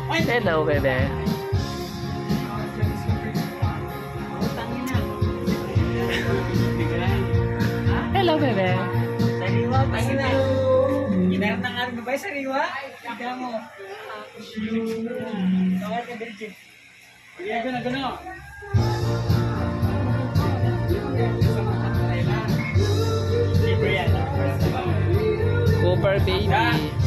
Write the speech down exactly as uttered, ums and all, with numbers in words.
Hello, bebe. Hello, bebe. Sariwa, tangin na. Ginar ng ano ba, sariwa? Ika mo. Tawag ka, Virgin. Hindi ako na gano'n. Cooper baby.